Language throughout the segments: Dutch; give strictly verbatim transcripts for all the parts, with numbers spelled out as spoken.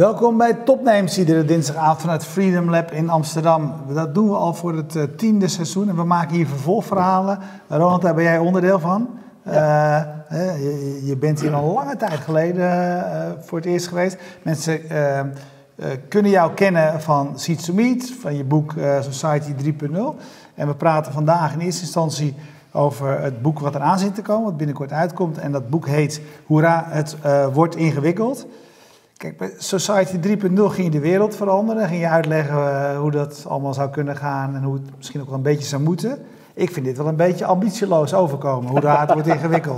Welkom bij Topnames, iedere dinsdagavond vanuit Freedom Lab in Amsterdam. Dat doen we al voor het uh, tiende seizoen en we maken hier vervolgverhalen. Ronald, daar ben jij onderdeel van. Ja. Uh, je, je bent hier al lange tijd geleden uh, voor het eerst geweest. Mensen uh, uh, kunnen jou kennen van Seeds to Meet, van je boek uh, Society drie punt nul. En we praten vandaag in eerste instantie over het boek wat eraan zit te komen, wat binnenkort uitkomt. En dat boek heet Hoera, het uh, wordt ingewikkeld. Kijk, bij Society drie punt nul ging je de wereld veranderen. Ging je uitleggen uh, hoe dat allemaal zou kunnen gaan en hoe het misschien ook wel een beetje zou moeten. Ik vind dit wel een beetje ambitieloos overkomen. Hoera, het wordt ingewikkeld.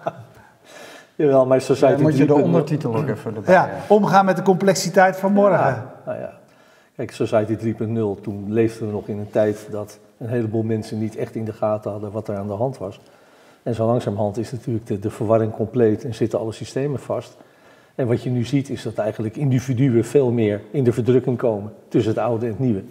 Jawel, maar Society ja, moet je de ondertitel ook even erbij. Ja, omgaan met de complexiteit van morgen. Ja, nou ja. Kijk, Society drie punt nul, toen leefden we nog in een tijd dat een heleboel mensen niet echt in de gaten hadden wat er aan de hand was. En zo langzamerhand is natuurlijk de, de verwarring compleet en zitten alle systemen vast. En wat je nu ziet is dat eigenlijk individuen veel meer in de verdrukking komen tussen het oude en het nieuwe.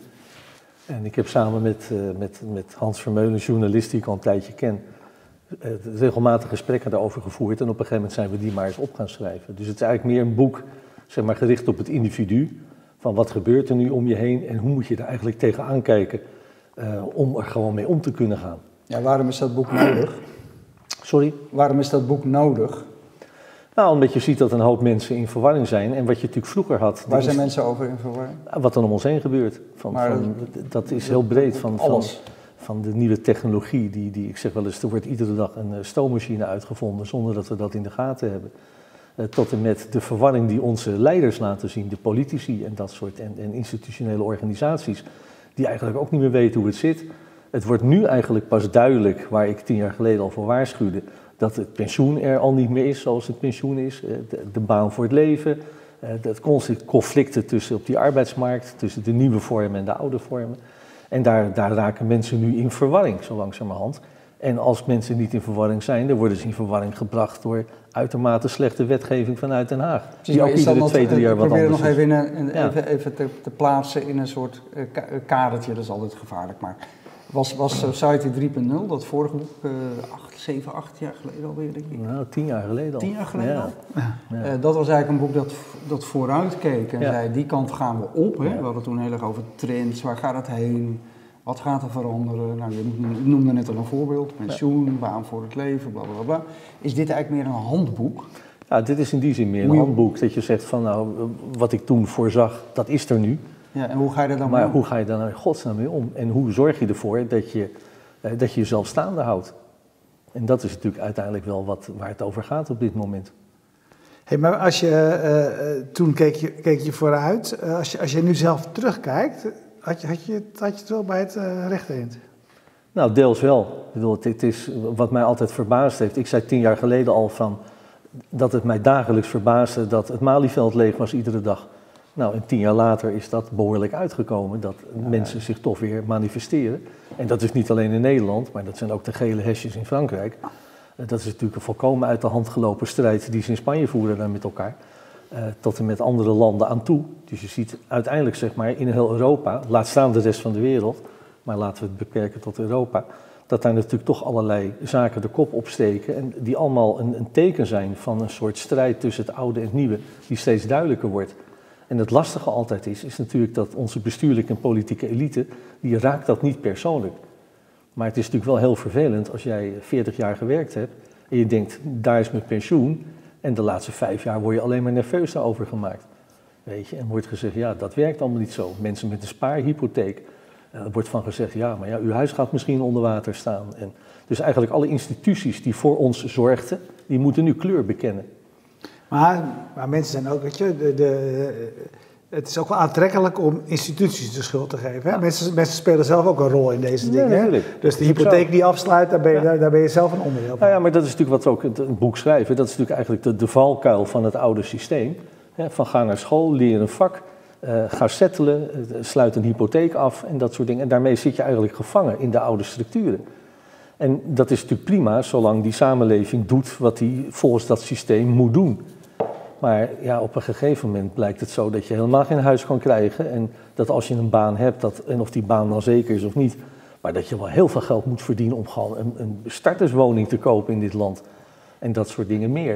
En ik heb samen met, uh, met, met Hans Vermeulen, journalist die ik al een tijdje ken, uh, regelmatig gesprekken daarover gevoerd. En op een gegeven moment zijn we die maar eens op gaan schrijven. Dus het is eigenlijk meer een boek, zeg maar, gericht op het individu. Van wat gebeurt er nu om je heen en hoe moet je er eigenlijk tegenaan kijken uh, om er gewoon mee om te kunnen gaan. Ja, waarom is dat boek nodig? Sorry? Waarom is dat boek nodig? Nou, omdat je ziet dat een hoop mensen in verwarring zijn. En wat je natuurlijk vroeger had... Waar zijn mensen over in verwarring? Wat er om ons heen gebeurt. Van, maar, van, dat is heel breed. Van, van, alles. van de nieuwe technologie. Die, die, ik zeg wel eens, er wordt iedere dag een stoommachine uitgevonden zonder dat we dat in de gaten hebben. Uh, tot en met de verwarring die onze leiders laten zien. De politici en dat soort. En, en institutionele organisaties. Die eigenlijk ook niet meer weten hoe het zit. Het wordt nu eigenlijk pas duidelijk, waar ik tien jaar geleden al voor waarschuwde, dat het pensioen er al niet meer is zoals het pensioen is. De, de baan voor het leven, het conflicten tussen op die arbeidsmarkt, tussen de nieuwe vormen en de oude vormen. En daar, daar raken mensen nu in verwarring, zo langzamerhand. En als mensen niet in verwarring zijn, dan worden ze in verwarring gebracht door uitermate slechte wetgeving vanuit Den Haag. Die ook iedere twee, drie jaar wat anders is. Ik probeer nog even, in een, ja. even, even te, te plaatsen in een soort uh, kadertje, dat is altijd gevaarlijk, maar... Was, was Society drie punt nul, dat vorige boek, uh, acht, zeven, acht jaar geleden alweer, denk ik? Nou, tien jaar geleden al. Tien jaar geleden ja. al? Ja. Uh, dat was eigenlijk een boek dat, dat vooruit keek en ja. zei, die kant gaan we op. Hè? Ja. We hadden toen heel erg over trends, waar gaat het heen, wat gaat er veranderen? Nou, je noemde net al een voorbeeld, pensioen, ja. baan voor het leven, bla bla bla. Is dit eigenlijk meer een handboek? Ja, dit is in die zin meer een handboek, dat je zegt van, nou, wat ik toen voorzag, dat is er nu. Ja, en hoe ga je er dan maar mee om? hoe ga je daar nou in godsnaam mee om? En hoe zorg je ervoor dat je, uh, dat je jezelf staande houdt? En dat is natuurlijk uiteindelijk wel wat, waar het over gaat op dit moment. Hey, maar als je, uh, toen keek je, keek je vooruit. Uh, als, je, als je nu zelf terugkijkt, had je, had je, had je het wel bij het uh, rechte eind? Nou, deels wel. Ik bedoel, het is wat mij altijd verbaasd heeft. Ik zei tien jaar geleden al van dat het mij dagelijks verbaasde dat het Malieveld leeg was iedere dag. Nou, en tien jaar later is dat behoorlijk uitgekomen, dat ja. mensen zich toch weer manifesteren. En dat is niet alleen in Nederland, maar dat zijn ook de gele hesjes in Frankrijk. Uh, dat is natuurlijk een volkomen uit de hand gelopen strijd die ze in Spanje voeren daar met elkaar. Uh, tot en met andere landen aan toe. Dus je ziet uiteindelijk, zeg maar, in heel Europa, laat staan de rest van de wereld, maar laten we het beperken tot Europa, dat daar natuurlijk toch allerlei zaken de kop opsteken en die allemaal een, een teken zijn van een soort strijd tussen het oude en het nieuwe, die steeds duidelijker wordt. En het lastige altijd is, is natuurlijk dat onze bestuurlijke en politieke elite, die raakt dat niet persoonlijk. Maar het is natuurlijk wel heel vervelend als jij veertig jaar gewerkt hebt en je denkt, daar is mijn pensioen. En de laatste vijf jaar word je alleen maar nerveus daarover gemaakt. Weet je, en wordt gezegd, ja, dat werkt allemaal niet zo. Mensen met een spaarhypotheek, er wordt van gezegd, ja, maar ja, uw huis gaat misschien onder water staan. En dus eigenlijk alle instituties die voor ons zorgden, die moeten nu kleur bekennen. Maar, maar mensen zijn ook, weet je, de, de, het is ook wel aantrekkelijk om instituties de schuld te geven. Hè? Ja. Mensen, mensen spelen zelf ook een rol in deze dingen. Ja, hè? Dus de hypotheek die afsluit, daar ben, je, ja. daar, daar ben je zelf een onderdeel van. Nou ja, maar dat is natuurlijk wat we ook in het boek schrijven. Dat is natuurlijk eigenlijk de, de valkuil van het oude systeem. Hè? Van ga naar school, leer een vak, uh, ga settelen, uh, sluit een hypotheek af en dat soort dingen. En daarmee zit je eigenlijk gevangen in de oude structuren. En dat is natuurlijk prima, zolang die samenleving doet wat die volgens dat systeem moet doen. Maar ja, op een gegeven moment blijkt het zo dat je helemaal geen huis kan krijgen. En dat als je een baan hebt, dat, en of die baan dan zeker is of niet, maar dat je wel heel veel geld moet verdienen om gewoon een, een starterswoning te kopen in dit land. En dat soort dingen meer.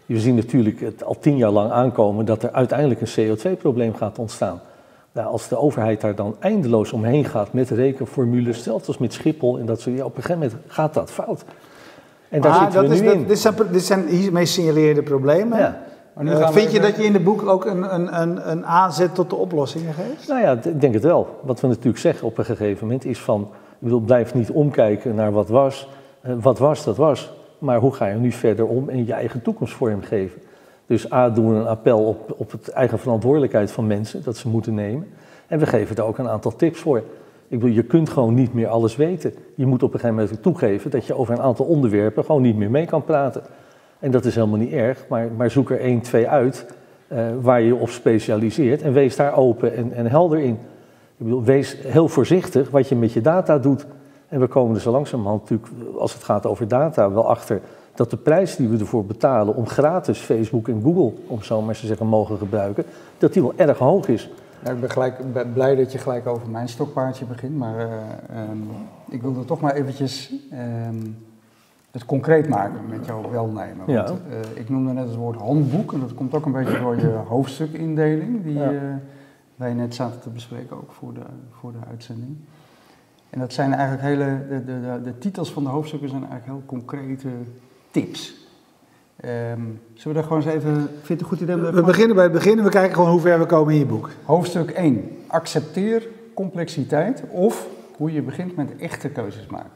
We zien natuurlijk het al tien jaar lang aankomen dat er uiteindelijk een C O twee probleem gaat ontstaan. Nou, als de overheid daar dan eindeloos omheen gaat met rekenformules, zelfs als met Schiphol, en dat soort, ja, op een gegeven moment gaat dat fout. En daar ah, zitten we dat nu is, in. dat, dit, zijn, dit zijn hiermee signaleerde problemen. Ja. Maar nu uh, vind je dat je in het boek ook een, een, een, een aanzet tot de oplossingen geeft? Nou ja, ik denk het wel. Wat we natuurlijk zeggen op een gegeven moment is van, ik bedoel, blijf niet omkijken naar wat was. Uh, wat was, dat was. Maar hoe ga je nu verder om en je eigen toekomst vormgeven? Dus A, doen we een appel op, op het eigen verantwoordelijkheid van mensen, dat ze moeten nemen. En we geven daar ook een aantal tips voor. Ik bedoel, je kunt gewoon niet meer alles weten. Je moet op een gegeven moment toegeven dat je over een aantal onderwerpen gewoon niet meer mee kan praten. En dat is helemaal niet erg, maar, maar zoek er één, twee uit uh, waar je je op specialiseert en wees daar open en, en helder in. Ik bedoel, wees heel voorzichtig wat je met je data doet. En we komen er zo langzamerhand natuurlijk, als het gaat over data, wel achter dat de prijs die we ervoor betalen om gratis Facebook en Google, om zo maar te zeggen, mogen gebruiken, dat die wel erg hoog is. Ja, ik ben, gelijk, ben blij dat je gelijk over mijn stokpaardje begint, maar uh, um, ik wilde toch maar eventjes um, het concreet maken met jouw welnemen. Want, ja. uh, ik noemde net het woord handboek en dat komt ook een beetje door je hoofdstukindeling die ja. uh, wij net zaten te bespreken, ook voor de, voor de uitzending. En dat zijn eigenlijk hele, de, de, de, de titels van de hoofdstukken zijn eigenlijk heel concrete tips. Um, zullen we daar gewoon eens even, vind je het een goed idee? We, we beginnen bij het begin en we kijken gewoon hoe ver we komen in je boek. Hoofdstuk één. Accepteer complexiteit of hoe je begint met echte keuzes maken.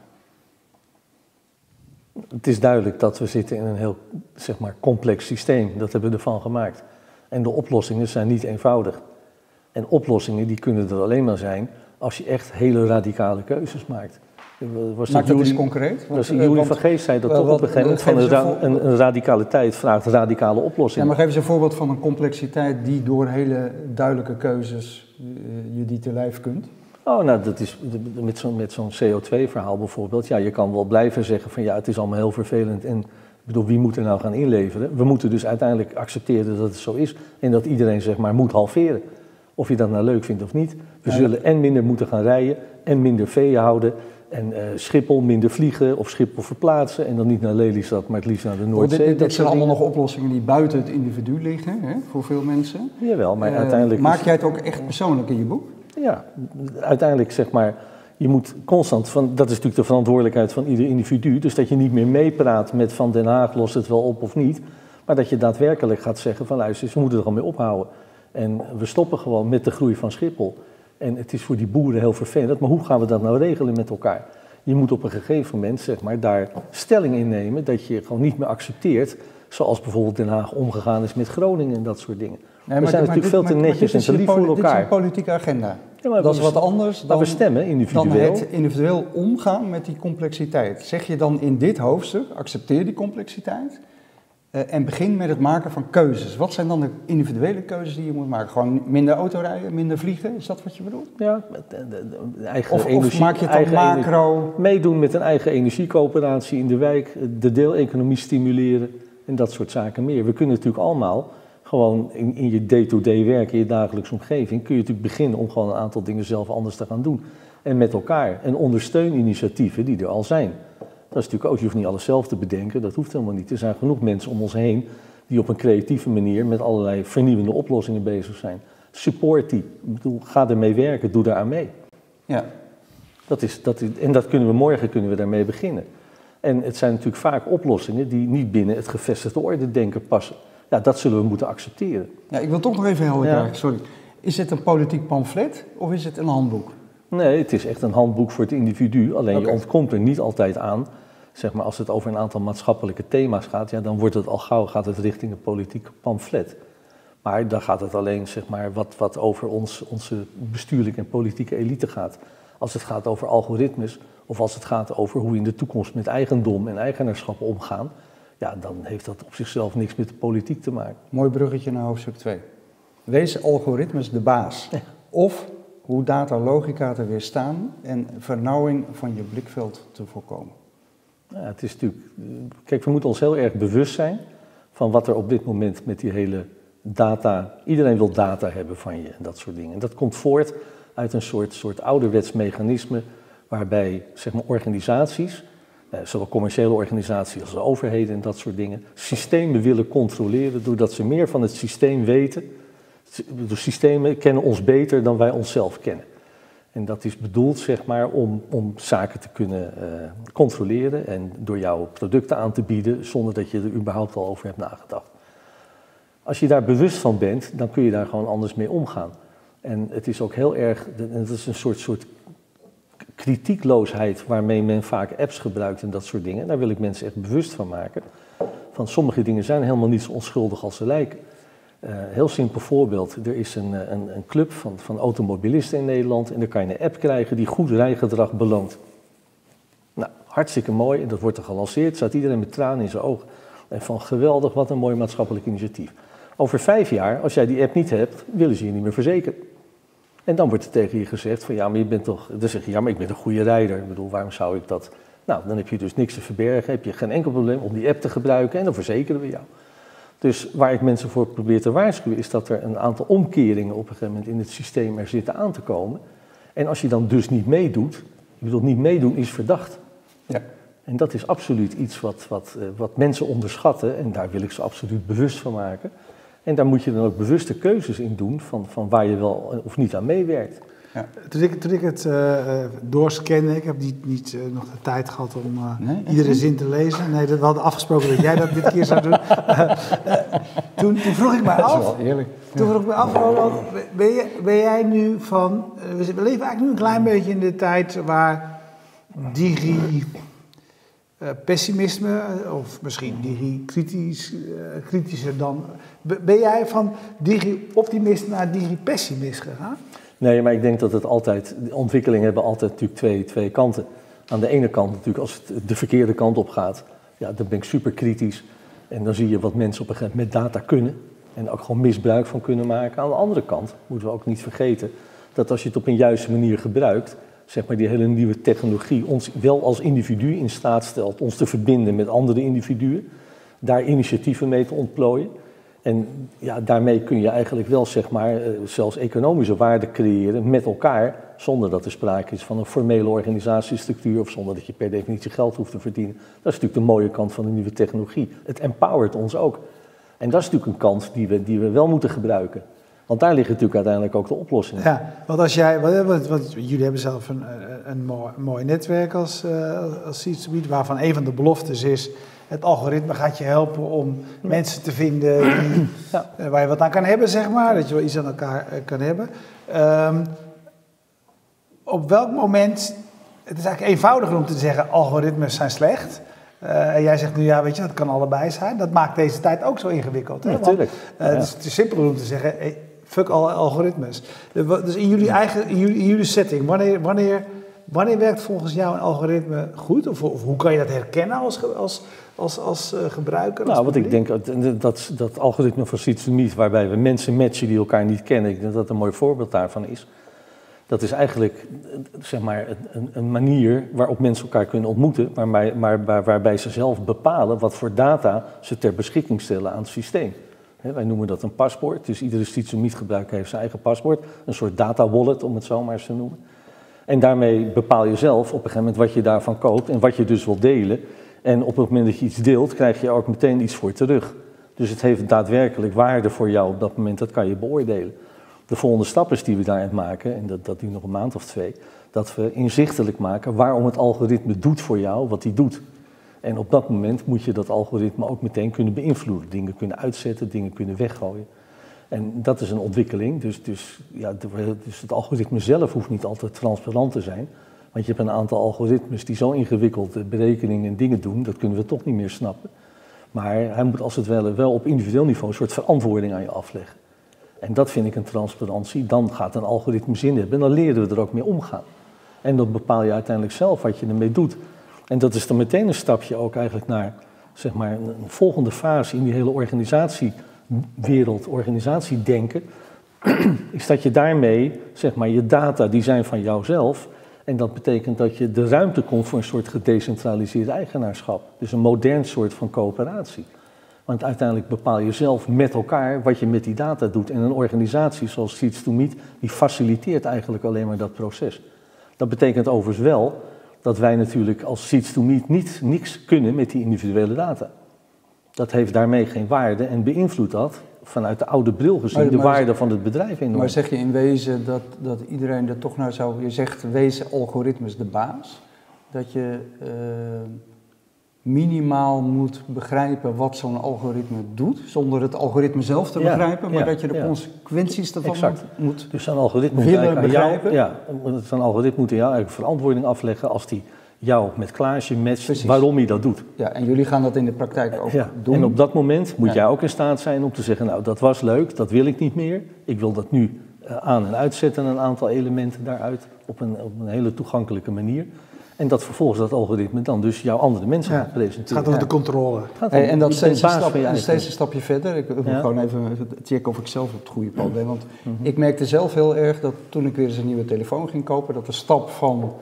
Het is duidelijk dat we zitten in een heel, zeg maar, complex systeem. Dat hebben we ervan gemaakt. En de oplossingen zijn niet eenvoudig. En oplossingen die kunnen er alleen maar zijn als je echt hele radicale keuzes maakt. Was Maak dat eens concreet? Dus Julie van Geest zei dat toch op een gegeven moment van een, ra een, een radicaliteit vraagt radicale oplossingen. Ja, maar geef eens een voorbeeld van een complexiteit die door hele duidelijke keuzes uh, je die te lijf kunt. Oh, nou, dat is met zo'n met zo'n C O twee verhaal bijvoorbeeld. Ja, je kan wel blijven zeggen van ja, het is allemaal heel vervelend en ik bedoel, wie moet er nou gaan inleveren? We moeten dus uiteindelijk accepteren dat het zo is en dat iedereen zeg maar moet halveren. Of je dat nou leuk vindt of niet. We ja, zullen en minder moeten gaan rijden en minder veeën houden. En uh, Schiphol minder vliegen of Schiphol verplaatsen en dan niet naar Lelystad, maar het liefst naar de Noordzee. Oh, dit, dit zijn allemaal nog oplossingen die buiten het individu liggen, hè, voor veel mensen. Jawel, maar uh, uiteindelijk... Maak jij het ook echt persoonlijk in je boek? Ja, uiteindelijk zeg maar, je moet constant, van, dat is natuurlijk de verantwoordelijkheid van ieder individu, dus dat je niet meer meepraat met van Den Haag lost het wel op of niet, maar dat je daadwerkelijk gaat zeggen van luister, we moeten er al mee ophouden. En we stoppen gewoon met de groei van Schiphol. En het is voor die boeren heel vervelend, maar hoe gaan we dat nou regelen met elkaar? Je moet op een gegeven moment zeg maar, daar stelling in nemen dat je gewoon niet meer accepteert, zoals bijvoorbeeld Den Haag omgegaan is met Groningen en dat soort dingen. Nee, we zijn natuurlijk dit, veel te netjes en te lief voor elkaar. Dit is een politieke agenda. Ja, maar dat is wat anders dan, we stemmen individueel. dan het individueel omgaan met die complexiteit. Zeg je dan in dit hoofdstuk, accepteer die complexiteit uh, en begin met het maken van keuzes. Wat zijn dan de individuele keuzes die je moet maken? Gewoon minder autorijden, minder vliegen, is dat wat je bedoelt? Ja, de, de, de eigen of, energie. Of maak je het dan macro? Meedoen met een eigen energiecoöperatie in de wijk, de deeleconomie stimuleren en dat soort zaken meer. We kunnen natuurlijk allemaal... Gewoon in, in je day-to-day werk, in je dagelijkse omgeving, kun je natuurlijk beginnen om gewoon een aantal dingen zelf anders te gaan doen. En met elkaar. En ondersteun initiatieven die er al zijn. Dat is natuurlijk ook, je hoeft niet alles zelf te bedenken, dat hoeft helemaal niet. Er zijn genoeg mensen om ons heen die op een creatieve manier met allerlei vernieuwende oplossingen bezig zijn. Support die. Ik bedoel, ga ermee werken, doe daaraan mee. Ja. Dat is, dat is, en dat kunnen we morgen kunnen we daarmee beginnen. En het zijn natuurlijk vaak oplossingen die niet binnen het gevestigde orde denken passen. Ja, dat zullen we moeten accepteren. Ja, ik wil toch nog even helder krijgen, ja. sorry. Is het een politiek pamflet of is het een handboek? Nee, het is echt een handboek voor het individu. Alleen okay. je ontkomt er niet altijd aan. Zeg maar, als het over een aantal maatschappelijke thema's gaat, ja, dan wordt het al gauw gaat het richting een politiek pamflet. Maar dan gaat het alleen zeg maar, wat, wat over ons, onze bestuurlijke en politieke elite gaat. Als het gaat over algoritmes of als het gaat over hoe we in de toekomst met eigendom en eigenaarschappen omgaan. Ja, dan heeft dat op zichzelf niks met de politiek te maken. Mooi bruggetje naar hoofdstuk twee. Wees algoritmes de baas. Ja. Of hoe datalogica te weerstaan en vernauwing van je blikveld te voorkomen. Ja, het is natuurlijk... Kijk, we moeten ons heel erg bewust zijn van wat er op dit moment met die hele data... Iedereen wil data hebben van je en dat soort dingen. En dat komt voort uit een soort, soort ouderwets mechanisme waarbij zeg maar, organisaties... uh, zowel commerciële organisaties als de overheden en dat soort dingen, systemen willen controleren doordat ze meer van het systeem weten. De systemen kennen ons beter dan wij onszelf kennen. En dat is bedoeld, zeg maar, om, om zaken te kunnen uh, controleren en door jouw producten aan te bieden zonder dat je er überhaupt al over hebt nagedacht. Als je daar bewust van bent, dan kun je daar gewoon anders mee omgaan. En het is ook heel erg, het is een soort, soort kritiekloosheid waarmee men vaak apps gebruikt en dat soort dingen. Daar wil ik mensen echt bewust van maken. Van sommige dingen zijn helemaal niet zo onschuldig als ze lijken. Uh, heel simpel voorbeeld, er is een, een, een club van, van automobilisten in Nederland en daar kan je een app krijgen die goed rijgedrag beloont. Nou, hartstikke mooi en dat wordt er gelanceerd, staat iedereen met tranen in zijn ogen. En van geweldig, wat een mooi maatschappelijk initiatief. Over vijf jaar, als jij die app niet hebt, willen ze je niet meer verzekeren. En dan wordt er tegen je gezegd van ja, maar je bent toch, dan zeg je ja, maar ik ben een goede rijder. Ik bedoel, waarom zou ik dat? Nou, dan heb je dus niks te verbergen, heb je geen enkel probleem om die app te gebruiken en dan verzekeren we jou. Dus waar ik mensen voor probeer te waarschuwen is dat er een aantal omkeringen op een gegeven moment in het systeem er zitten aan te komen. En als je dan dus niet meedoet, ik bedoel, niet meedoen is verdacht. Ja. En dat is absoluut iets wat, wat, wat mensen onderschatten en daar wil ik ze absoluut bewust van maken. En daar moet je dan ook bewuste keuzes in doen van, van waar je wel of niet aan meewerkt. Ja. Toen, ik, toen ik het uh, doorscande, ik heb niet, niet uh, nog de tijd gehad om uh, nee, iedere niet? zin te lezen. Nee, dat, we hadden afgesproken dat jij dat dit keer zou doen. Uh, uh, toen, toen vroeg ik me af, dat is wel eerlijk. Toen vroeg ik me af, Roland, ben, je, ben jij nu van, uh, we leven eigenlijk nu een klein beetje in de tijd waar digi... Uh, pessimisme, of misschien digi-kritisch, uh, kritischer dan... Ben jij van digi-optimist naar digi-pessimist gegaan? Nee, maar ik denk dat het altijd... De ontwikkelingen hebben altijd natuurlijk twee, twee kanten. Aan de ene kant natuurlijk, als het de verkeerde kant op gaat, ja, dan ben ik super kritisch. En dan zie je wat mensen op een gegeven moment met data kunnen. En ook gewoon misbruik van kunnen maken. Aan de andere kant moeten we ook niet vergeten dat als je het op een juiste manier gebruikt, zeg maar die hele nieuwe technologie ons wel als individu in staat stelt ons te verbinden met andere individuen, daar initiatieven mee te ontplooien. En ja, daarmee kun je eigenlijk wel, zeg maar, zelfs economische waarde creëren met elkaar, zonder dat er sprake is van een formele organisatiestructuur of zonder dat je per definitie geld hoeft te verdienen. Dat is natuurlijk de mooie kant van de nieuwe technologie. Het empowert ons ook. En dat is natuurlijk een kant die we, die we wel moeten gebruiken. Want daar liggen natuurlijk uiteindelijk ook de oplossingen. Ja, want als jij, wat, wat, wat, jullie hebben zelf een, een, mooi, een mooi netwerk als, uh, als Seedsgebied, waarvan een van de beloftes is, het algoritme gaat je helpen om ja. mensen te vinden die, ja. uh, waar je wat aan kan hebben, zeg maar. Dat je wel iets aan elkaar uh, kan hebben. Um, op welk moment, het is eigenlijk eenvoudiger om te zeggen, algoritmes zijn slecht. Uh, en jij zegt nu, ja, weet je, dat kan allebei zijn. Dat maakt deze tijd ook zo ingewikkeld. Hè? Ja, natuurlijk. Uh, ja. Dus het is simpeler om te zeggen, hey, fuck alle algoritmes. Dus in jullie eigen, in jullie, in jullie setting, wanneer, wanneer, wanneer werkt volgens jou een algoritme goed? Of, of hoe kan je dat herkennen als, als, als, als uh, gebruiker? Als nou, wat ik denk, dat, dat algoritme van Seedsgebied, waarbij we mensen matchen die elkaar niet kennen, ik denk dat dat een mooi voorbeeld daarvan is. Dat is eigenlijk, zeg maar, een, een manier waarop mensen elkaar kunnen ontmoeten, waarbij, maar, waar, waarbij ze zelf bepalen wat voor data ze ter beschikking stellen aan het systeem. He, wij noemen dat een paspoort, dus iedere Seedsgebied-gebruiker heeft zijn eigen paspoort, een soort data wallet om het zo maar eens te noemen. En daarmee bepaal je zelf op een gegeven moment wat je daarvan koopt en wat je dus wil delen. En op het moment dat je iets deelt, krijg je ook meteen iets voor terug. Dus het heeft daadwerkelijk waarde voor jou op dat moment, dat kan je beoordelen. De volgende stap is die we daarin maken, en dat, dat duurt nog een maand of twee, dat we inzichtelijk maken waarom het algoritme doet voor jou wat hij doet. En op dat moment moet je dat algoritme ook meteen kunnen beïnvloeden. Dingen kunnen uitzetten, dingen kunnen weggooien. En dat is een ontwikkeling, dus, dus, ja, dus het algoritme zelf hoeft niet altijd transparant te zijn. Want je hebt een aantal algoritmes die zo ingewikkeld berekeningen en dingen doen, dat kunnen we toch niet meer snappen. Maar hij moet als het ware wel op individueel niveau een soort verantwoording aan je afleggen. En dat vind ik een transparantie. Dan gaat een algoritme zin hebben en dan leren we er ook mee omgaan. En dan bepaal je uiteindelijk zelf wat je ermee doet. En dat is dan meteen een stapje ook eigenlijk naar, zeg maar, een volgende fase in die hele organisatiewereld, organisatiedenken. Is dat je daarmee, zeg maar, je data die zijn van jouzelf. En dat betekent dat je de ruimte komt voor een soort gedecentraliseerd eigenaarschap. Dus een modern soort van coöperatie. Want uiteindelijk bepaal je zelf met elkaar wat je met die data doet. En een organisatie zoals Seeds to Meet, die faciliteert eigenlijk alleen maar dat proces. Dat betekent overigens wel dat wij natuurlijk als Seeds to Meet niet niks kunnen met die individuele data. Dat heeft daarmee geen waarde en beïnvloedt dat, vanuit de oude bril gezien, maar, de maar, waarde van het bedrijf enorm. Maar zeg je in wezen dat, dat iedereen er toch naar zou... Je zegt, wees algoritmes de baas. Dat je uh, minimaal moet begrijpen wat zo'n algoritme doet, zonder het algoritme zelf te ja, begrijpen, maar ja, dat je de ja. consequenties ervan moet, moet dus zo'n algoritme willen moet begrijpen. Jou, ja, zo'n algoritme moet jou eigenlijk verantwoording afleggen als die jou met Klaasje matcht, Precies. waarom hij dat doet. Ja, en jullie gaan dat in de praktijk ook ja, doen. En op dat moment moet ja. jij ook in staat zijn om te zeggen, nou dat was leuk, dat wil ik niet meer. Ik wil dat nu uh, aan- en uitzetten, een aantal elementen daaruit, op een, op een hele toegankelijke manier. En dat vervolgens dat algoritme dan dus jouw andere mensen ja. gaat presenteren. Het gaat over ja. de controle. Hey, en dat steeds een, stap, en steeds een stapje verder. Ik wil ja. gewoon even checken of ik zelf op het goede pad ben. Want mm-hmm. ik merkte zelf heel erg dat toen ik weer eens een nieuwe telefoon ging kopen, dat de stap van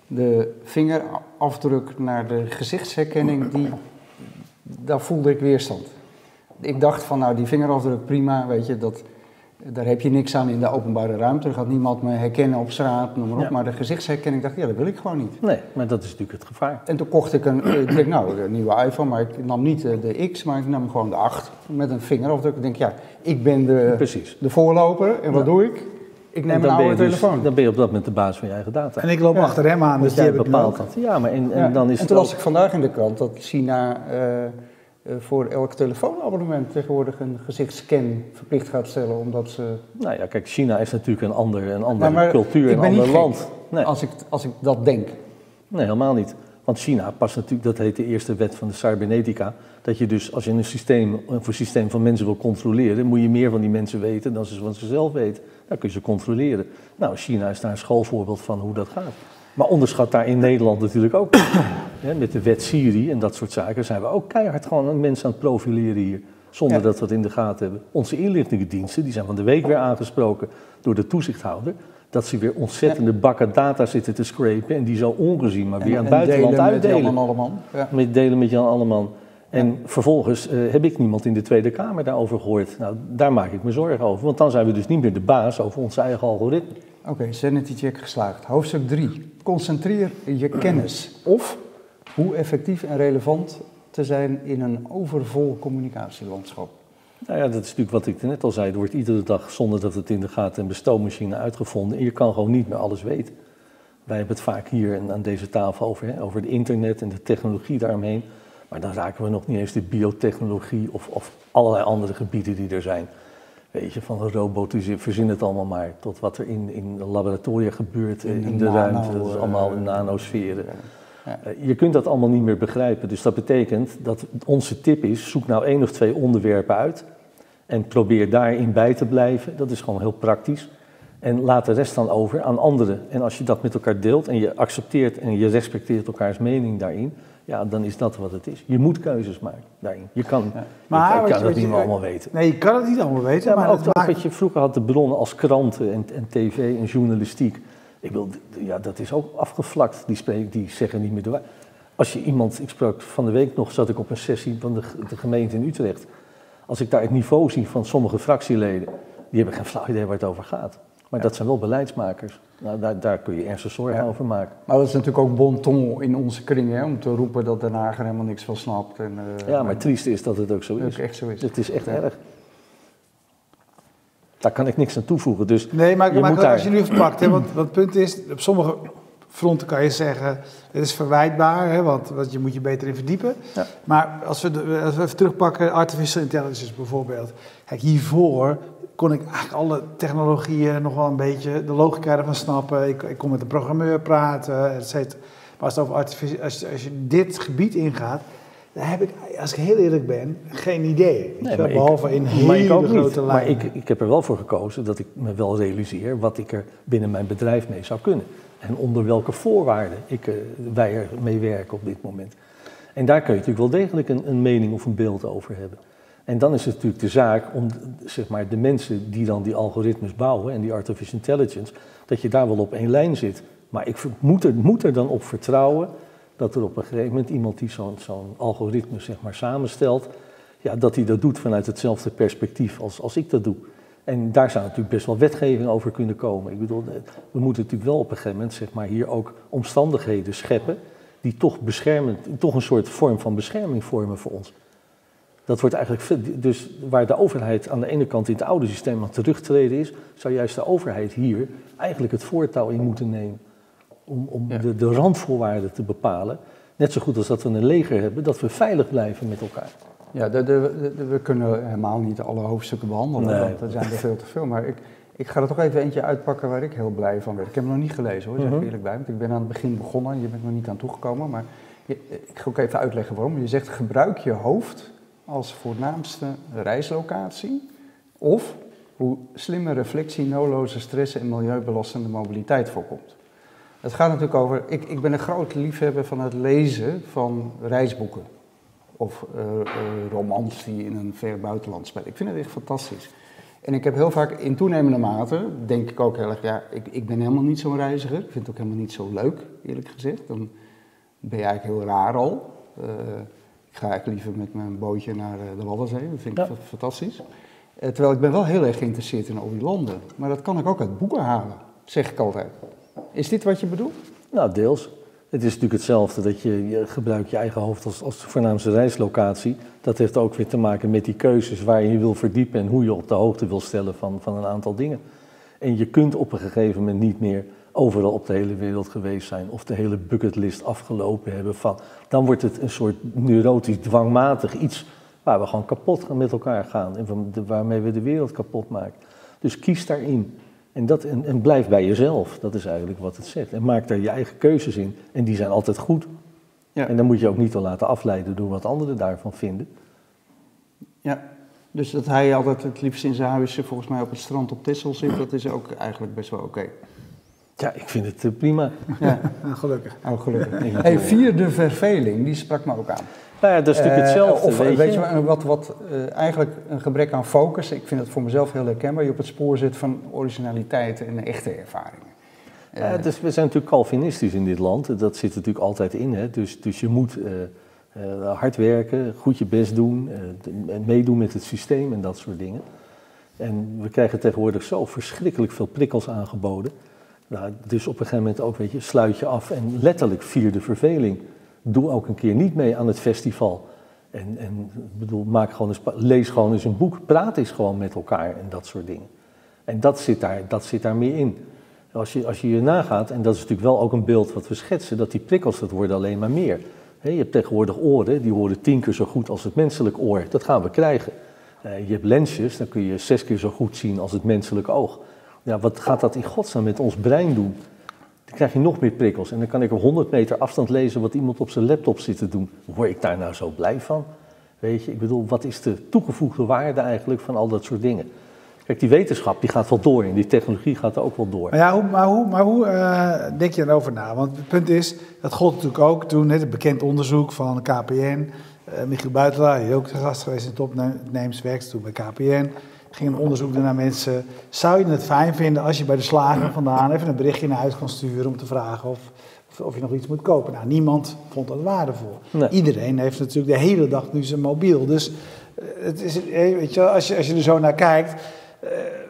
de vingerafdruk naar de gezichtsherkenning, die, daar voelde ik weerstand. Ik dacht van nou die vingerafdruk prima, weet je, dat... Daar heb je niks aan in de openbare ruimte. Er gaat niemand me herkennen op straat, noem maar op. Ja. Maar de gezichtsherkenning, dacht ik, ja, dat wil ik gewoon niet. Nee, maar dat is natuurlijk het gevaar. En toen kocht ik een, ik denk nou, een nieuwe iPhone, maar ik nam niet de X, maar ik nam gewoon de acht met een vingerafdruk. Ik denk, ja, ik ben de, Precies. de voorloper en wat ja. doe ik? Ik neem een oude dus, telefoon. Dan ben je op dat moment de baas van je eigen data. En ik loop ja. achter hem aan, dus die heb ik bepaald dat. Ja, maar en, en ja. dan is en toen las ik vandaag in de krant dat China... Uh, Uh, voor elk telefoonabonnement tegenwoordig een gezichtscan verplicht gaat stellen, omdat ze... Nou ja, kijk, China is natuurlijk een, ander, een andere nou, cultuur, een ander land. Nee. Als, ik, als ik dat denk. Nee, helemaal niet. Want China past natuurlijk, dat heet de eerste wet van de cybernetica, dat je dus, als je een systeem, een systeem van mensen wil controleren, moet je meer van die mensen weten dan ze van zichzelf weten. Dan kun je ze controleren. Nou, China is daar een schoolvoorbeeld van hoe dat gaat. Maar onderschat daar in Nederland natuurlijk ook. Ja, met de wet Siri en dat soort zaken zijn we ook keihard gewoon mensen aan het profileren hier. Zonder ja. dat we het in de gaten hebben. Onze inlichtingendiensten die zijn van de week weer aangesproken door de toezichthouder. Dat ze weer ontzettende bakken data zitten te scrapen en die zo ongezien maar weer en, aan het buitenland delen uitdelen. Met Jan Alleman. Ja. Met delen met Jan Alleman. En ja. vervolgens uh, heb ik niemand in de Tweede Kamer daarover gehoord. Nou, daar maak ik me zorgen over. Want dan zijn we dus niet meer de baas over ons eigen algoritme. Oké, okay, sanity check geslaagd. Hoofdstuk drie. Concentreer je kennis. Of hoe effectief en relevant te zijn in een overvol communicatielandschap. Nou ja, dat is natuurlijk wat ik net al zei. Er wordt iedere dag, zonder dat het in de gaten en de stoommachine uitgevonden. En je kan gewoon niet meer alles weten. Wij hebben het vaak hier aan deze tafel over, hè, over het internet en de technologie daaromheen. Maar dan raken we nog niet eens de biotechnologie of, of allerlei andere gebieden die er zijn. Weet je, van een robot, die verzin het allemaal maar, tot wat er in, in de laboratoria gebeurt, in, in de nano, ruimte, dat is allemaal in nanosferen. Ja. Uh, je kunt dat allemaal niet meer begrijpen, dus dat betekent dat onze tip is, zoek nou één of twee onderwerpen uit en probeer daarin bij te blijven, dat is gewoon heel praktisch. En laat de rest dan over aan anderen. En als je dat met elkaar deelt en je accepteert en je respecteert elkaars mening daarin, ja, dan is dat wat het is. Je moet keuzes maken daarin. Je kan, ja. maar, je, je kan je, dat niet je, allemaal weten. Nee, je kan het niet allemaal weten. Ja, maar, maar ook dat maakt... wat je vroeger had, de bronnen als kranten en, en tv en journalistiek. Ik wil, ja, dat is ook afgevlakt. Die, spreken, die zeggen niet meer de waarheid. Als je iemand, ik sprak van de week nog, zat ik op een sessie van de, de gemeente in Utrecht. Als ik daar het niveau zie van sommige fractieleden, die hebben geen flauw idee waar het over gaat. Maar ja. dat zijn wel beleidsmakers. Nou, daar, daar kun je ernstig zorgen ja. over maken. Maar dat is natuurlijk ook bon ton in onze kringen, hè, om te roepen dat Den Haag er helemaal niks van snapt. En, uh, ja, maar het trieste is dat het ook zo is. Ook echt zo is. Het is echt ja. erg. Daar kan ik niks aan toevoegen. Dus nee, maar, je maar moet als daar... je nu verpakt, hè, want, want het punt is, op sommige fronten kan je zeggen, het is verwijtbaar, hè, want, want je moet je beter in verdiepen. Ja. Maar als we, de, als we even terugpakken, artificial intelligence bijvoorbeeld. Kijk, hiervoor kon ik eigenlijk alle technologieën nog wel een beetje de logica ervan snappen. Ik, ik kon met een programmeur praten, et cetera. Maar als, het over artificial, als, als je dit gebied ingaat, dan heb ik, als ik heel eerlijk ben, geen idee. Nee, maar behalve ik, in hele grote lijnen. Maar ik, ik heb er wel voor gekozen dat ik me wel realiseer wat ik er binnen mijn bedrijf mee zou kunnen. En onder welke voorwaarden ik, uh, wij er mee werken op dit moment. En daar kun je natuurlijk wel degelijk een, een mening of een beeld over hebben. En dan is het natuurlijk de zaak om, zeg maar, de mensen die dan die algoritmes bouwen en die artificial intelligence, dat je daar wel op één lijn zit. Maar ik moet er, moet er dan op vertrouwen dat er op een gegeven moment iemand die zo'n zo'n algoritme, zeg maar, samenstelt, ja, dat hij dat doet vanuit hetzelfde perspectief als, als ik dat doe. En daar zou natuurlijk best wel wetgeving over kunnen komen. Ik bedoel, we moeten natuurlijk wel op een gegeven moment zeg maar, hier ook omstandigheden scheppen die toch beschermend, toch een soort vorm van bescherming vormen voor ons. Dat wordt eigenlijk, dus waar de overheid aan de ene kant in het oude systeem aan terugtreden is, zou juist de overheid hier eigenlijk het voortouw in moeten nemen om, om ja. de, de randvoorwaarden te bepalen. Net zo goed als dat we een leger hebben, dat we veilig blijven met elkaar. Ja, de, de, de, we kunnen helemaal niet alle hoofdstukken behandelen, nee. want er zijn er veel te veel. Maar ik, ik ga er toch even eentje uitpakken waar ik heel blij van werd. Ik heb hem nog niet gelezen hoor, zeg ik uh-huh. eerlijk bij, want ik ben aan het begin begonnen, je bent nog niet aan toegekomen. Maar je, ik ga ook even uitleggen waarom. Je zegt gebruik je hoofd als voornaamste reislocatie of hoe slimme reflectie, noodloze stress en milieubelastende mobiliteit voorkomt. Het gaat natuurlijk over, ik, ik ben een groot liefhebber van het lezen van reisboeken. Of uh, uh, romans die in een ver buitenland spelen. Ik vind het echt fantastisch. En ik heb heel vaak in toenemende mate, denk ik ook heel erg, ja, ik, ik ben helemaal niet zo'n reiziger. Ik vind het ook helemaal niet zo leuk, eerlijk gezegd. Dan ben je eigenlijk heel raar al. Uh, ik ga eigenlijk liever met mijn bootje naar uh, de Waddenzee, dat vind ik ja. fantastisch. Uh, terwijl ik ben wel heel erg geïnteresseerd in al die landen. Maar dat kan ik ook uit boeken halen, zeg ik altijd. Is dit wat je bedoelt? Nou, deels. Het is natuurlijk hetzelfde dat je, je gebruikt je eigen hoofd als, als voornaamste reislocatie. Dat heeft ook weer te maken met die keuzes waar je je wil verdiepen en hoe je op de hoogte wil stellen van, van een aantal dingen. En je kunt op een gegeven moment niet meer overal op de hele wereld geweest zijn of de hele bucketlist afgelopen hebben van. Dan wordt het een soort neurotisch, dwangmatig iets waar we gewoon kapot gaan met elkaar gaan en waarmee we de wereld kapot maken. Dus kies daarin. En, dat, en, en blijf bij jezelf, dat is eigenlijk wat het zegt. En maak daar je eigen keuzes in. En die zijn altijd goed. Ja. En dan moet je ook niet wel laten afleiden door wat anderen daarvan vinden. Ja, dus dat hij altijd het liefst in zijn huisje volgens mij op het strand op Texel zit, dat is ook eigenlijk best wel oké. Okay. Ja, ik vind het uh, prima. Ja, nou, gelukkig. Oh, gelukkig. Hey, vierde verveling, die sprak me ook aan. Nou ja, dat is natuurlijk hetzelfde. Uh, of weet, weet je, je wat, wat uh, eigenlijk een gebrek aan focus, ik vind het voor mezelf heel herkenbaar, je op het spoor zit van originaliteit en echte ervaringen. Uh, ja, dus we zijn natuurlijk Calvinistisch in dit land, dat zit natuurlijk altijd in. Hè? Dus, dus je moet uh, uh, hard werken, goed je best doen, uh, meedoen met het systeem en dat soort dingen. En we krijgen tegenwoordig zo verschrikkelijk veel prikkels aangeboden. Nou, dus op een gegeven moment ook, weet je, sluit je af en letterlijk vierde verveling. Doe ook een keer niet mee aan het festival. En, en bedoel, maak gewoon eens, lees gewoon eens een boek. Praat eens gewoon met elkaar en dat soort dingen. En dat zit daar, dat zit daar meer in. Als je, als je hier nagaat, en dat is natuurlijk wel ook een beeld wat we schetsen, dat die prikkels, dat worden alleen maar meer. He, je hebt tegenwoordig oren, die horen tien keer zo goed als het menselijk oor. Dat gaan we krijgen. Uh, je hebt lensjes, dan kun je zes keer zo goed zien als het menselijk oog. Ja, wat gaat dat in godsnaam met ons brein doen? Dan krijg je nog meer prikkels. En dan kan ik op honderd meter afstand lezen wat iemand op zijn laptop zit te doen. Word ik daar nou zo blij van? Weet je, ik bedoel, wat is de toegevoegde waarde eigenlijk van al dat soort dingen? Kijk, die wetenschap die gaat wel door en die technologie gaat er ook wel door. Maar, ja, hoe, maar hoe, maar hoe uh, denk je erover na? Want het punt is, dat gold natuurlijk ook toen, het bekend onderzoek van de K P N. Uh, Michiel Buitelaar, die is ook de gast geweest in het opnemers werkte toen bij K P N. Ging een onderzoek doen naar mensen. Zou je het fijn vinden als je bij de slager vandaan even een berichtje naar huis kan sturen om te vragen of, of, of je nog iets moet kopen? Nou, niemand vond dat waardevol. Nee. Iedereen heeft natuurlijk de hele dag nu zijn mobiel. Dus uh, het is, weet je, als je, als je er zo naar kijkt, uh,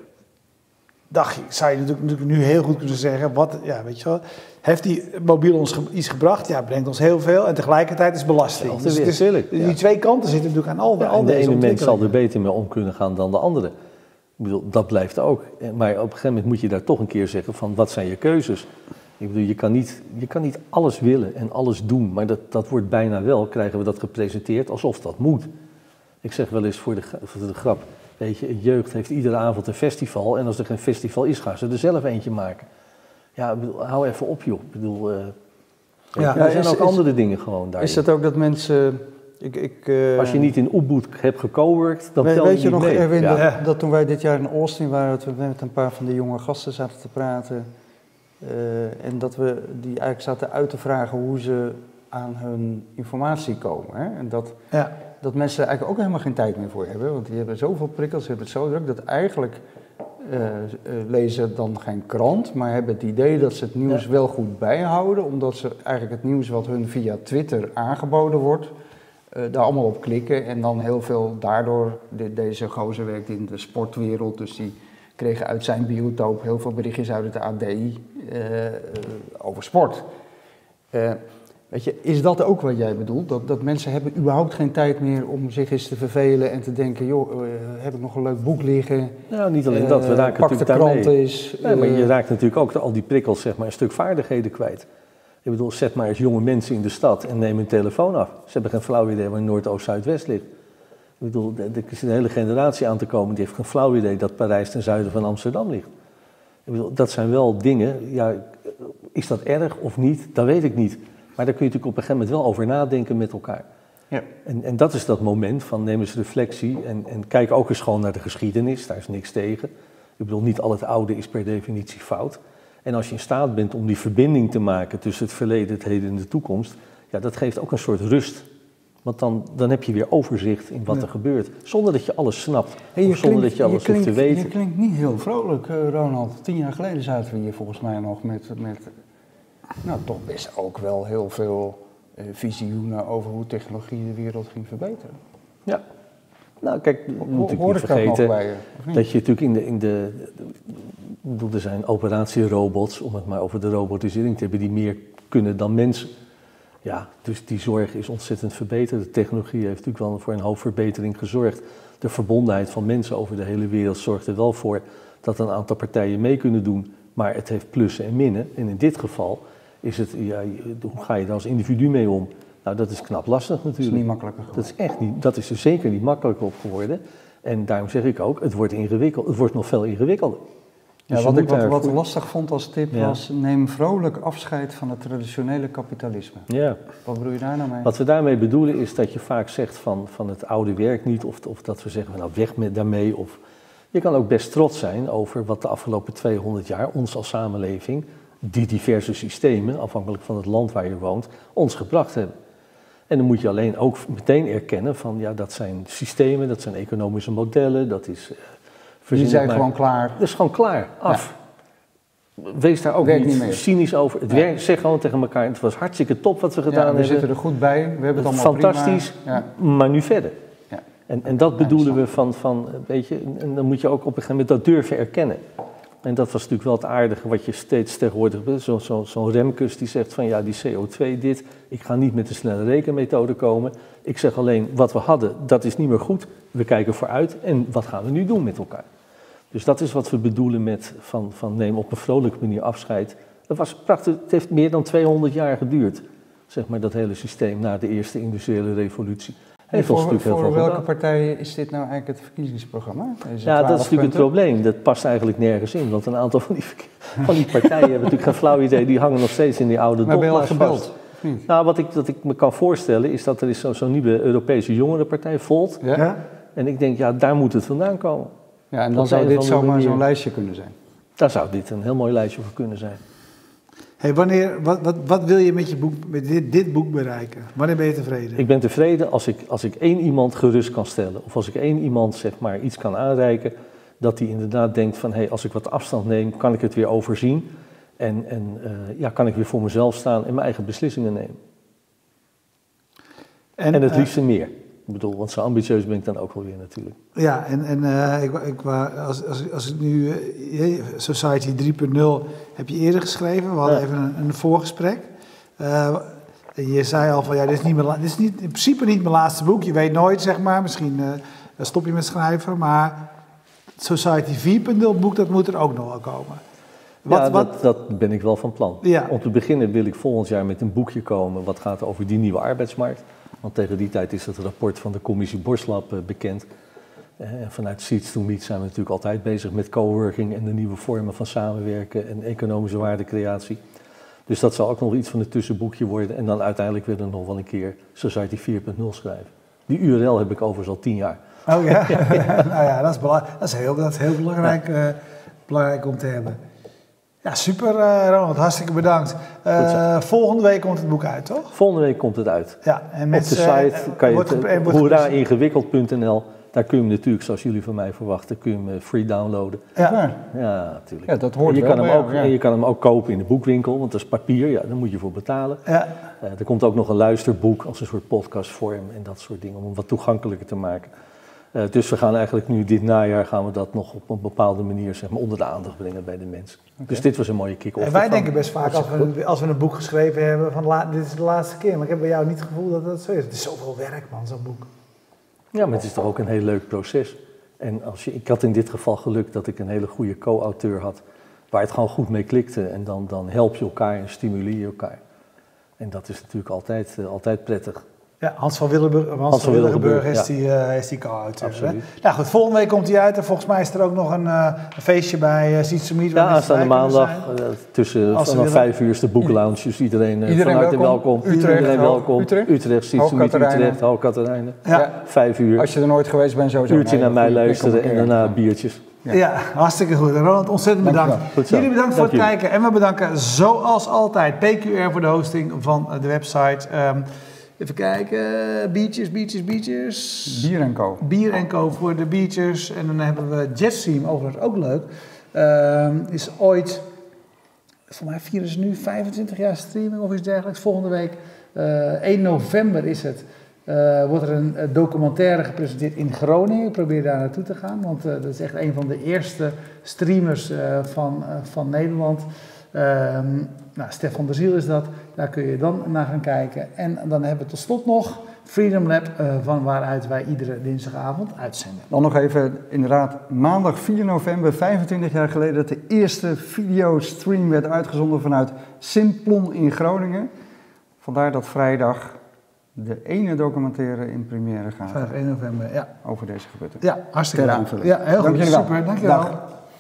dacht je, zou je natuurlijk, natuurlijk nu heel goed kunnen zeggen, wat, ja, weet je wel, heeft die mobiel ons ge, iets gebracht? Ja, brengt ons heel veel en tegelijkertijd is belasting. Dus het is, die ja. twee kanten zitten natuurlijk aan al, de, ja, al de deze ene mens zal er beter mee om kunnen gaan dan de andere. Ik bedoel, dat blijft ook. Maar op een gegeven moment moet je daar toch een keer zeggen van, wat zijn je keuzes? Ik bedoel, je kan niet, je kan niet alles willen en alles doen, maar dat, dat wordt bijna wel, krijgen we dat gepresenteerd alsof dat moet. Ik zeg wel eens voor de, voor de grap, weet je, jeugd heeft iedere avond een festival en als er geen festival is, gaan ze er zelf eentje maken. Ja, ik bedoel, hou even op joh. Ik bedoel, uh, ja, er zijn is, ook is, andere dingen gewoon daarin. Is dat ook dat mensen... Ik, ik, uh, als je niet in Ubud hebt gecoworked, dan weet, tel je weet je niet nog, mee. Erwin, ja. dat, dat toen wij dit jaar in Austin waren, dat we met een paar van de jonge gasten zaten te praten. Uh, en dat we die eigenlijk zaten uit te vragen hoe ze aan hun informatie komen. Hè? En dat, ja. dat mensen er eigenlijk ook helemaal geen tijd meer voor hebben. Want die hebben zoveel prikkels, ze hebben het zo druk, dat eigenlijk uh, uh, lezen dan geen krant, maar hebben het idee dat ze het nieuws ja. wel goed bijhouden. Omdat ze eigenlijk het nieuws wat hun via Twitter aangeboden wordt, uh, daar allemaal op klikken en dan heel veel daardoor, de, deze gozer werkt in de sportwereld, dus die kregen uit zijn biotoop heel veel berichtjes uit het A D uh, uh, over sport. Uh, weet je, is dat ook wat jij bedoelt? Dat, dat mensen hebben überhaupt geen tijd meer om zich eens te vervelen en te denken, joh, uh, heb ik nog een leuk boek liggen? Nou, niet alleen uh, dat, we raken natuurlijk daarmee. Is, uh, ja, maar je raakt natuurlijk ook al die prikkels, zeg maar, een stuk vaardigheden kwijt. Ik bedoel, zet maar eens jonge mensen in de stad en neem hun telefoon af. Ze hebben geen flauw idee waar Noord, Oost, Zuidwest ligt. Ik bedoel, er is een hele generatie aan te komen die heeft geen flauw idee dat Parijs ten zuiden van Amsterdam ligt. Ik bedoel, dat zijn wel dingen, ja, is dat erg of niet, dat weet ik niet. Maar daar kun je natuurlijk op een gegeven moment wel over nadenken met elkaar. Ja. En, en dat is dat moment van neem eens reflectie en, en kijk ook eens gewoon naar de geschiedenis, daar is niks tegen. Ik bedoel, niet al het oude is per definitie fout. En als je in staat bent om die verbinding te maken tussen het verleden, het heden en de toekomst, ja, dat geeft ook een soort rust. Want dan, dan heb je weer overzicht in wat ja. er gebeurt, zonder dat je alles snapt, hey, je zonder klinkt, dat je alles je klinkt, hoeft te weten. Je klinkt niet heel vrolijk, uh, Ronald. Tien jaar geleden zaten we hier volgens mij nog met, met nou, toch best ook wel heel veel uh, visioenen over hoe technologie de wereld ging verbeteren. Ja. Nou, kijk, je moet natuurlijk niet vergeten dat, je, dat je natuurlijk in de, in de, de, er zijn operatierobots, om het maar over de robotisering te hebben, die meer kunnen dan mensen. Ja, dus die zorg is ontzettend verbeterd. De technologie heeft natuurlijk wel voor een hoop verbetering gezorgd. De verbondenheid van mensen over de hele wereld zorgt er wel voor dat een aantal partijen mee kunnen doen, maar het heeft plussen en minnen. En in dit geval is het, ja, hoe ga je daar als individu mee om? Nou, dat is knap lastig natuurlijk. Dat is niet makkelijker geworden. Dat is echt niet, dat is er zeker niet makkelijker op geworden. En daarom zeg ik ook, het wordt ingewikkeld, het wordt nog veel ingewikkelder. Ja, dus wat ik wat, wat lastig vond als tip ja. was, neem vrolijk afscheid van het traditionele kapitalisme. Ja. Wat bedoel je daar nou mee? Wat we daarmee bedoelen is dat je vaak zegt van, van het oude werk niet, of, of dat we zeggen, nou weg met daarmee. Of, je kan ook best trots zijn over wat de afgelopen tweehonderd jaar ons als samenleving, die diverse systemen, afhankelijk van het land waar je woont, ons gebracht hebben. En dan moet je alleen ook meteen erkennen van, ja, dat zijn systemen, dat zijn economische modellen, dat is... Uh, Die zijn maar, gewoon klaar. Dat is gewoon klaar, af. Ja. Wees daar ook niet, niet meer cynisch over. Het ja. werk, zeg gewoon tegen elkaar, het was hartstikke top wat we gedaan ja, we hebben. We zitten er goed bij, we hebben het allemaal fantastisch, prima. Ja. Maar nu verder. Ja. En, en dat bedoelen ja, we van, van, weet je, en dan moet je ook op een gegeven moment dat durven erkennen. En dat was natuurlijk wel het aardige wat je steeds tegenwoordig hebt. Zo'n zo, zo Remkes die zegt van ja, die C O twee dit, ik ga niet met de snelle rekenmethode komen. Ik zeg alleen, wat we hadden, dat is niet meer goed. We kijken vooruit en wat gaan we nu doen met elkaar? Dus dat is wat we bedoelen met van, van neem op een vrolijke manier afscheid. Dat was prachtig, het heeft meer dan tweehonderd jaar geduurd, zeg maar, dat hele systeem na de eerste industriële revolutie. En voor voor heel welke gedaan. partijen is dit nou eigenlijk het verkiezingsprogramma? Ja, dat is natuurlijk punten? het probleem. Dat past eigenlijk nergens in. Want een aantal van die, van die partijen hebben natuurlijk geen flauw idee. Die hangen nog steeds in die oude dogma's. Maar ben je al gebeld? Nou, wat ik, wat ik me kan voorstellen is dat er is zo'n zo nieuwe Europese jongerenpartij, Volt. Ja? Ja? En ik denk, ja, daar moet het vandaan komen. Ja, en dan dat zou dit zomaar zo'n lijstje kunnen zijn. Daar zou dit een heel mooi lijstje voor kunnen zijn. Hey, wanneer, wat, wat, wat wil je met, je boek, met dit, dit boek bereiken? Wanneer ben je tevreden? Ik ben tevreden als ik, als ik één iemand gerust kan stellen. Of als ik één iemand zeg maar, iets kan aanreiken. Dat die inderdaad denkt van, hey, als ik wat afstand neem, kan ik het weer overzien. En, en uh, ja, kan ik weer voor mezelf staan en mijn eigen beslissingen nemen. En, en het liefst uh, meer. Ik bedoel, want zo ambitieus ben ik dan ook wel weer natuurlijk. Ja, en, en uh, ik, ik, als, als, als ik nu... Uh, Society drie punt nul heb je eerder geschreven. We hadden ja. even een, een voorgesprek. Uh, je zei al van, ja, dit is, niet mijn, dit is niet, in principe niet mijn laatste boek. Je weet nooit, zeg maar. Misschien uh, stop je met schrijven. Maar Society vier punt nul boek, dat moet er ook nog wel komen. Wat, ja, wat, dat, dat ben ik wel van plan. Ja. Om te beginnen wil ik volgend jaar met een boekje komen... wat gaat over die nieuwe arbeidsmarkt. Want tegen die tijd is het rapport van de commissie Borslab uh, bekend. Uh, en vanuit Seeds to Meet zijn we natuurlijk altijd bezig met coworking... en de nieuwe vormen van samenwerken en economische waardecreatie. Dus dat zal ook nog iets van een tussenboekje worden... en dan uiteindelijk weer nog wel een keer Society vier punt nul schrijven. Die U R L heb ik overigens al tien jaar. Oh ja? Nou ja, dat is, belang, dat is, heel, dat is heel belangrijk, uh, belangrijk om te hebben. Ja, super uh, Ronald, hartstikke bedankt. Uh, volgende week komt het boek uit, toch? Volgende week komt het uit. Ja, en met, op de site uh, kan je het, hoera ingewikkeld punt n l Daar kun je hem natuurlijk, zoals jullie van mij verwachten, kun je hem free downloaden. Ja, Ja, Ja, natuurlijk. ja dat hoort en je, wel kan hem bij ook, jou, ja. en je kan hem ook kopen in de boekwinkel, want dat is papier, ja, daar moet je voor betalen. ja. Uh, er komt ook nog een luisterboek als een soort podcastvorm en dat soort dingen, om hem wat toegankelijker te maken. Uh, dus we gaan eigenlijk nu dit najaar gaan we dat nog op een bepaalde manier zeg maar, onder de aandacht brengen bij de mensen. Okay. Dus dit was een mooie kick-off. En wij ervan. denken best vaak als we, als we een boek geschreven hebben van la, dit is de laatste keer. Maar ik heb bij jou niet het gevoel dat dat zo is. Het is zoveel werk man, zo'n boek. Ja, maar het is toch ook een heel leuk proces. En als je, ik had in dit geval geluk dat ik een hele goede co-auteur had, waar het gewoon goed mee klikte. En dan, dan help je elkaar en stimuleer je elkaar. En dat is natuurlijk altijd, uh, altijd prettig. Ja, Hans van Willigenburg, Hans Hans van van Willigenburg is, ja. die, uh, is die co-auteur. Absoluut. Nou goed, volgende week komt hij uit en volgens mij is er ook nog een, uh, een feestje bij uh, Sietse Meet. Ja, aanstaande maandag uh, tussen Als vanaf vijf uur is de boekenlounge, dus iedereen, uh, Iedereen van harte welkom. welkom. Utrecht, iedereen welkom. Utrecht, Utrecht Sietse Meet, Utrecht, Hoog Katerijnen. Ja. Ja. Vijf uur, Als je er nooit geweest bent, sowieso. uurtje naar mij luisteren en daarna Ja. biertjes. Ja. ja, hartstikke goed. Ronald, ontzettend bedankt. Dankjewel. Goed zo. Jullie bedankt voor Dank het jullie. kijken. En we bedanken zoals altijd P Q R voor de hosting van de website. Um, even kijken, biertjes, biertjes, biertjes. Bier en Co. Bier en Co voor de biertjes. En dan hebben we Jetstream, overigens ook leuk. Um, is ooit, voor mij vieren ze nu vijfentwintig jaar streaming of iets dergelijks. Volgende week, uh, één november is het. Uh, wordt er een uh, documentaire gepresenteerd in Groningen. Ik probeer daar naartoe te gaan, want uh, dat is echt een van de eerste streamers uh, van, uh, van Nederland. Uh, nou, Stefan de Ziel is dat, daar kun je dan naar gaan kijken. En dan hebben we tot slot nog Freedom Lab, uh, van waaruit wij iedere dinsdagavond uitzenden. Dan nog even, inderdaad, maandag vier november, vijfentwintig jaar geleden, dat de eerste videostream werd uitgezonden vanuit Simplon in Groningen. Vandaar dat vrijdag de ene documentaire in première gaat vijf één november, ja. over deze gebeurtenis. Ja, hartstikke Ter leuk. aanvulling. Ja, heel Dank goed, jullie wel. super, dankjewel. Dag.